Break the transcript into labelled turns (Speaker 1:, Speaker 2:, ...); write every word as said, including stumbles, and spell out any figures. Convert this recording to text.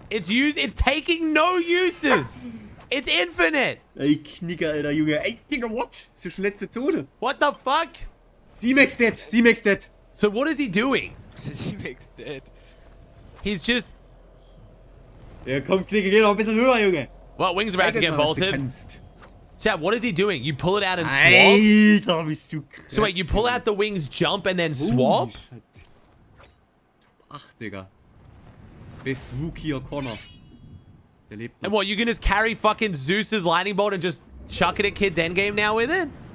Speaker 1: It's used. It's taking no uses. It's infinite.
Speaker 2: Ey, Knicker, Alter, Junge. Ey, Digga, what? Ist ja schon letzte Zone.
Speaker 1: What the fuck?
Speaker 2: C-Max dead. C-Max dead.
Speaker 1: So what is he doing?
Speaker 3: C-Max dead.
Speaker 1: He's just...
Speaker 2: Ja, komm, Knicker, geh noch ein bisschen höher, Junge.
Speaker 1: Well, Wing's about to get vaulted. Chat, what is he doing? You pull it out and swap?
Speaker 2: Alter, bist du krass.
Speaker 1: So wait, you pull out the Wing's jump and then swap?
Speaker 2: Ach, Digga. Best Wookiee or Connor. Der lebt noch.
Speaker 1: And what, you can just carry fucking Zeus's lightning bolt and just chuck it at kids endgame now with it?